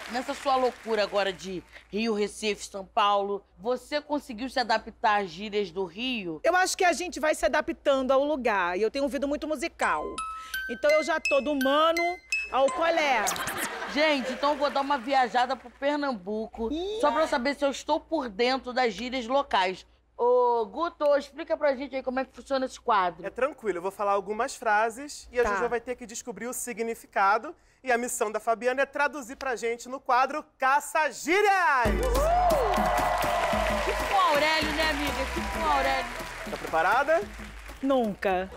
nessa sua loucura agora de Rio, Recife, São Paulo, você conseguiu se adaptar às gírias do Rio? Eu acho que a gente vai se adaptando ao lugar. E eu tenho ouvido muito musical. Então eu já tô do mano ao colé. Gente, então eu vou dar uma viajada pro Pernambuco, só pra eu saber se eu estou por dentro das gírias locais. Ô, Guto, explica pra gente aí como é que funciona esse quadro. É tranquilo, eu vou falar algumas frases e a Jojo vai ter que descobrir o significado. E a missão da Fabiana é traduzir pra gente no quadro Caça Gírias! Tipo o Aurélio, né, amiga? Tipo o Aurélio. Tá preparada? Nunca.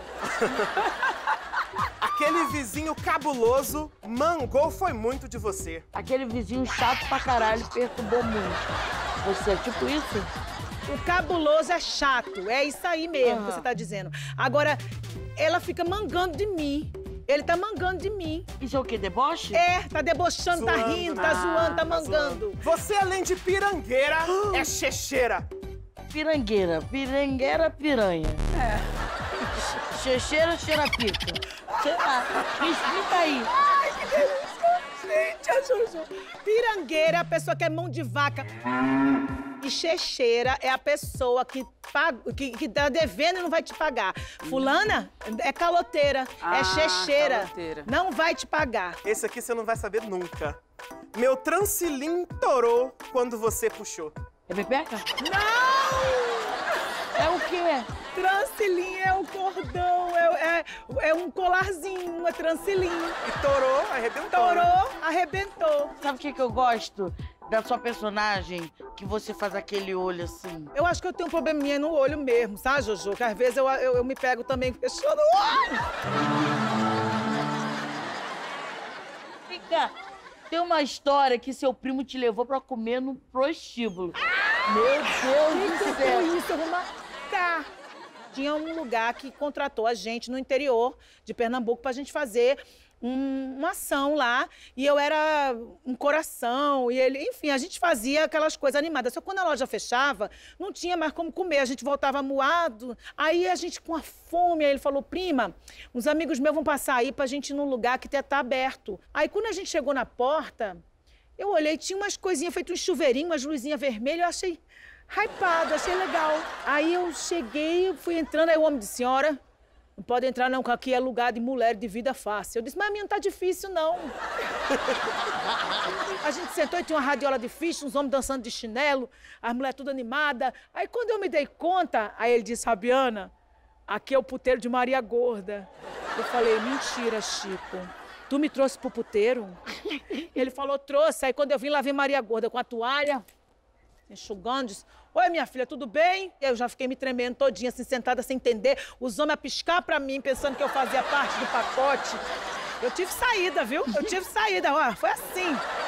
Aquele vizinho cabuloso mangou foi muito de você. Aquele vizinho chato pra caralho perturbou muito. Você é tipo isso? O cabuloso é chato, é isso aí mesmo que você tá dizendo. Agora, ela fica mangando de mim. Ele tá mangando de mim. Isso é o quê, deboche? É, tá debochando, tá Zoando, rindo, né? tá zoando, tá zoando. mangando. Você, além de pirangueira, é checheira. Pirangueira, piranha. É. Checheira, cheira-pica. Sei lá, me explica aí. Ai, que delícia. Gente, a Jojo. Pirangueira é a pessoa que é mão de vaca. E checheira é a pessoa que tá devendo e não vai te pagar. Fulana é caloteira, é checheira. Caloteira. Não vai te pagar. Esse aqui você não vai saber nunca. Meu transilim torou quando você puxou. É pepeca? Não! É o quê? Transilim é o cordão, é um colarzinho, é transilim. E torou, arrebentou. Torou, arrebentou. Sabe o que eu gosto da sua personagem? Que você faz aquele olho assim. Eu acho que eu tenho um probleminha no olho mesmo, sabe, Jojo? Que às vezes eu me pego também fechando o olho. Fica. Tem uma história que seu primo te levou pra comer no prostíbulo. Meu Deus do céu. Foi isso, eu vou marcar. Tinha um lugar que contratou a gente no interior de Pernambuco pra gente fazer uma ação lá. E eu era um coração, e ele... Enfim, a gente fazia aquelas coisas animadas. Só que quando a loja fechava, não tinha mais como comer. A gente voltava moado. Aí a gente com a fome, aí ele falou, prima, uns amigos meus vão passar aí pra gente ir num lugar que tá aberto. Aí quando a gente chegou na porta, eu olhei, tinha umas coisinhas feitas, um chuveirinho, umas luzinhas vermelhas, eu achei hypado, achei legal. Aí eu cheguei, fui entrando, aí o homem disse, senhora, não pode entrar não, que aqui é lugar de mulher de vida fácil. Eu disse, mas a minha não tá difícil, não. A gente sentou e tinha uma radiola de ficha, uns homens dançando de chinelo, as mulheres tudo animadas. Aí quando eu me dei conta, aí ele disse, Fabiana, aqui é o puteiro de Maria Gorda. Eu falei, mentira, Chico. Tu me trouxe pro puteiro? Ele falou, trouxe. Aí quando eu vim, lá vem Maria Gorda com a toalha, enxugando, disse, oi, minha filha, tudo bem? Eu já fiquei me tremendo todinha, assim, sentada sem entender. Os homens a piscar pra mim, pensando que eu fazia parte do pacote. Eu tive saída, viu? Eu tive saída, ó, foi assim.